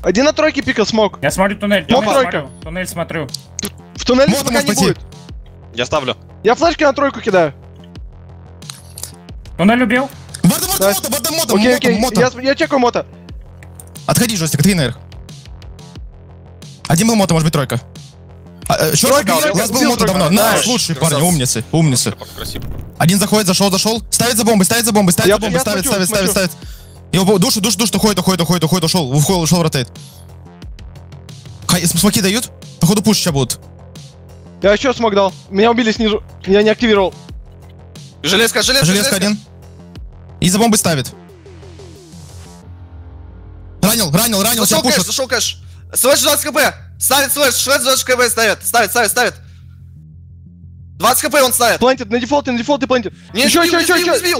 Один на тройке пикал смог. Я смотрю туннель, Мог туннель тройка. смотрю, туннель смотрю. В туннеле Мота пока может не пойти. будет. Я ставлю. Я флешки на тройку кидаю. Туннель убил. Мота, Окей, окей. Я чекаю мота. Отходи, Жостик, отходи наверх. Один был мота, может быть тройка. Тройка, У нас был убил мота тройку. давно. Да. Найс, лучшие парни, умницы, умницы. Красиво. Один заходит, зашел. Ставит за бомбой, ставит за бомбой, Я ставит. Его душу, уходит, ушел в ротейт. Смоки дают? Походу пуш сейчас будут. Я еще смог дал. Меня убили снизу. Я не активировал. Железка Один. И за бомбой ставит. Ранил, сейчас Зашел кэш, пушит. зашел кэш. Слэш 20 хп. Ставит слэш, 20 хп ставит. 20 хп он ставит. Плантит, на дефолт и плантит. Не Еще. сбил.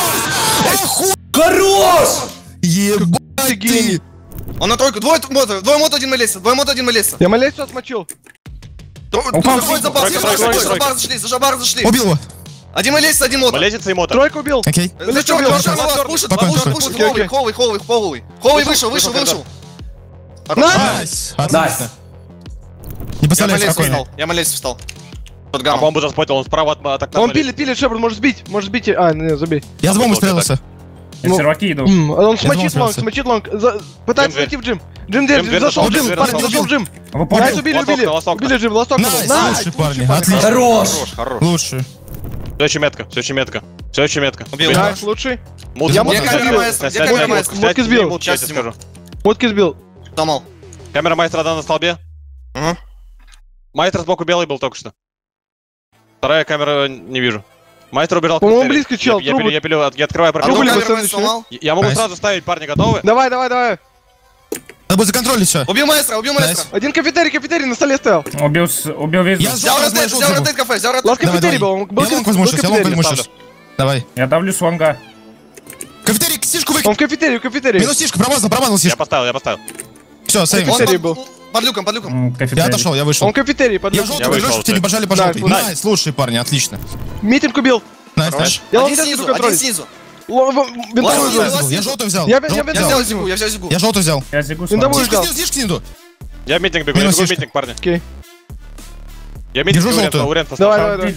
Хорош! Ебать ты гений. ты! Он на тройку. Двое мото, один молится. Я молиться отмочил. Заходит за бар, Тройка. за бар зашли. Убил его. Один молится, один мото. Малезица и мото. Тройку убил. Окей. За черный, пушит, Спокойно. Ховый, вышел. Найс! Отлично. Не поставляй спокойно. Я молись встал. Под А гамму. бомбу заспотил, он справа от окна. Он пилит, Шепард, может сбить. А, не, забей. Я с бомбой спрятался. Я серваки иду. Он смочит думал, лонг. Пытается Джим зайти в джим. Джим дверь, зашел Джим джим, дверь, парень, зашел. зашел джим. Вы поняли? Найс, убили. Лосок. Убили джим, лосток. Найс, лучшие парни, отлично. Хорош. Хорош. Лучшие. Все очень метко. Убил. Найс, лучший. Мут, Я мут, мут снять сбил. снять Где снять камера мут, маэстро? снять Мутки сбил. мут, я тебе Сейчас скажу. Мотки сбил. Томал. Камера маэстро одна на столбе. Ага. Маэстро сбоку белый был только что. Вторая камера не вижу. Маэстро убежал. к По-моему, кафетерии. близко чел, Я трубы. открываю Одну пробел. Трубы камеру поставили, сломал. Я могу Найс. сразу ставить, парни, готовы? Давай. Надо будет законтролить все. Убил маэстро. Один кафетерий на столе стоял. Убил весь. Я Взял ротейт кафе, взял Лас ротейт. кафетерий был. Он был Я лонг возьму сейчас, кафетерий. Давай. Я давлю с лонга. Кафетерий, сишку Он выкинь. в кафетерии. Минус сишка, промазал Я сишку. поставил. Все, сейв. Он- Кафетерий был. Под люком. Я Кафетерий. отошел, я вышел. Он в кафетерии под Я люком. желтый, вышел, дрожь, тебе пожали по Да, желтый. найс. Найс, лучшие парни, отлично. Митинг убил. Найс, найс. Я Один лонг снизу, контроль. один снизу. Винтовую Ладно, взял. ладно. Я желтый взял. Я Желтый взял. Я взял зигу. Я желтый взял. Я зигу с Винтовую лонга. взял. Сишки снизу. Я в митинг бегу, Минус я бегу в сишка. митинг, парни. Окей. Я митинг Держу желтую. Урен поставил. Давай.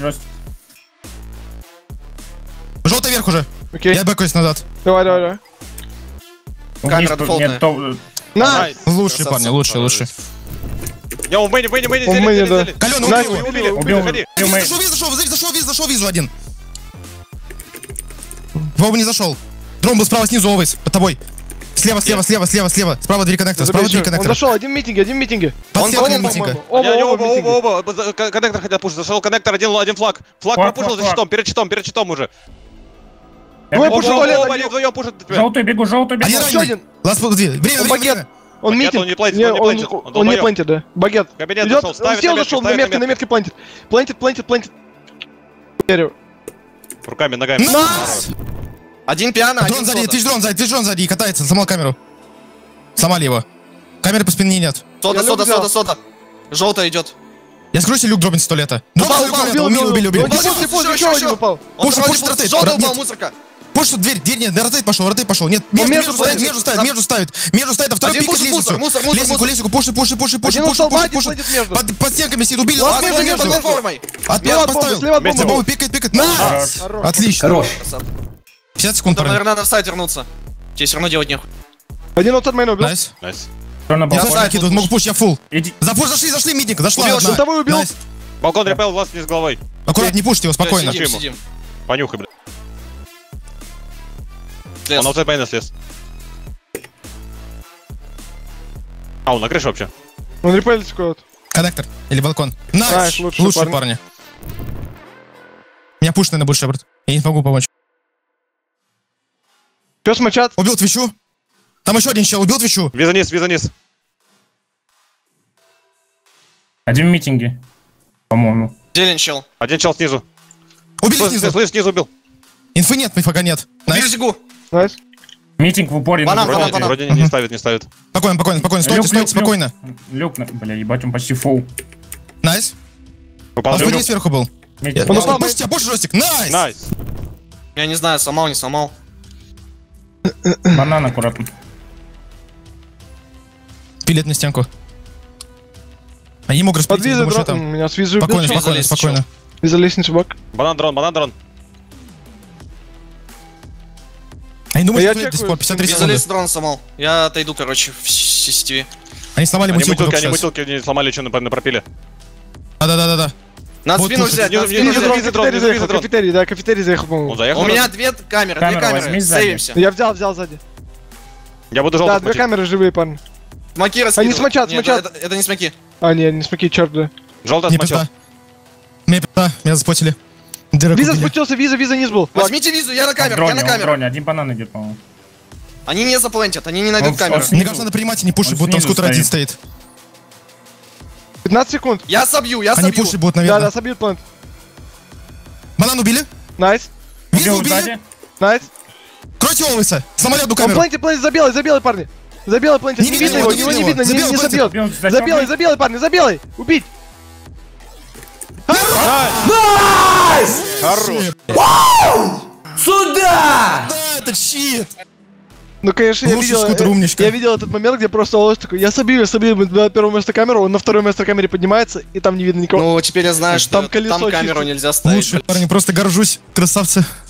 Желтый вверх уже. Окей. Я бэкаюсь назад. Давай. Камера Вниз тут дефолтная. нет то- Найс. Лучшие парни, лучшие. Я в мэне, Он в мэне, да. зели. Калёна, Найс. убил его. Убил. Заходи. Убил мейн. Зашел визу один. Вова не зашел. Дрон был справа снизу, Овейс, под тобой. Слева. Справа 3 коннектора, Он коннектора. зашел, один в митинге. Под Он стенкой по-моему, митинга. Оба. Коннектор хотят пушить. Зашел коннектор, один флаг. Флаг пропушил за щитом, перед щитом уже. Я Двое бегу. пушат. Они вдвоем пушат тебя. Желтый бегу. Один Еще раненый. один. Ласт, подожди. Время. Багет. Он Багет, митинг. он не плантит, Не, он не плантит, он Он не долбоёб. плантит, да. Багет. Кабинет Идет, зашел, он ставит сел, на зашел, метке, на метке плантит. Плантит. Верю. Руками, ногами. Найс! Один пиано, Дрон один сзади, сода. ты дрон сзади и катается, сломал камеру. Сломали его. Камеры по спине нет. Сода. Желтая идет. Я скручу люк дробин 100 лета. Упал, Убили. Он еще один упал. Пуш, ротейт. Желтый упал, Нет. мусорка. Пуш, дверь нет, ротейт пошел. Нет, между ставит, а второй Один пикает пушит, мусор. лестнику, пушит. Один устал, один плантит между. Под стенками сидит, убили. Ладно, Ладно, между, между. между. Платформой. Слева от бомбы, Поставил. слева от бомбы. Бомба пикает. Найс! Хорош. Отлично. Хорош. 50 секунд, Там, парни. наверное, надо в сайт вернуться. Тебе все равно делать нехуй. Один от мейна убил. Найс. Найс. Кто на Я балконе? сзади накидываю, могу пуш, я фул. Иди. Зашли, митинг, зашла Убил, одна. Желтовой убил. Найс. Балкон репел, глаз вниз головой. Аккуратно, не пушьте его, спокойно. Сидим. Понюхай, блядь. Слез. Он аутсайд мейна слез. А, он на крыше вообще. Он репелится куда-то. Коннектор или балкон. Найс, Найс, лучшие лучшие парни. Меня пуш, наверное, будет Шепард. Я не смогу помочь. Пес мочат. Убил Твичу. Там еще один чел, убил Твичу. Виза низ. Один в митинге. По-моему. Зелень чел. Один чел снизу. Убили снизу. Слышь, снизу убил. Инфы нет, мифага нет. Убил Найс. зигу. Найс. Митинг в упоре. Банан, на банан, желтый. банан. Вроде не ставит. Спокойно. Стойте, спокойно. Люк, бля, ебать, он почти фул. Найс. Попал. Господин сверху был. Митинг. Он упал. Пуш, Жостик. Найс. Найс. Я не знаю, сломал, не сломал. Банан аккуратно. Пилит на стенку. Они не могут распилить, Под я визой думаю, что дрон. там. Меня с визой убил. Спокойно, чел. спокойно, залез, спокойно. Виза лестница бак. Банан дрон. Они думают, А я что это до сих чекаю. пор 53 секунды. Залез дрон сломал. Я отойду, короче, в CCTV. Они сломали Они мутилку только мутилки сейчас. не сломали, что на пропиле. Да. Надо Вот спину тут взять, надо внизу, спину внизу взять. виза дрон, Кафетерий виза заехал, дрон. кафетерий, да, кафетерий заехал, Он по-моему. заехал. У меня две камеры, Камеру возьми сзади. Сейвимся. Я взял сзади. Я буду Да, желтый две смотреть. камеры живые, парни. Смоки Они раскидывают. смочат, Нет, смочат. это не смоки. А, не смоки, черт, да. Желтый Не смочил. пизда. Мне пизда, меня заспотили. Дырок Виза убили. спустился, виза низ был. Возьмите визу, я на камеру, я на Он в камеру. дроне, один банан идет, по-моему. Они не заплентят, они не Он найдут в- камеру. он Мне кажется, надо принимать и не пушить, Он будто там снизу скутер один стоит. 15 секунд. Я собью, Они пушить будут, Да, наверное. собьют плент. Банан убили? Найс, Визу Убил убили? сзади. найс. Кройте Олвейса! Сломали одну Он камеру! плентит, за белый, парни. За белый плентит, Не не видно видно его, его, его не видно, за не белый собьет. Убил за За черный. белый, парни, за белый. Убить. Хорош. Да, это щит! Ну, конечно, Лучший скутер, умничка. я видел этот момент, где просто Олос такой, я собью на первое место камеру, он на второе место камере поднимается, и там не видно никого. Ну, теперь я знаю, что Там колесо там камеру чисто. нельзя ставить. Лучшие парни, просто горжусь. Красавцы.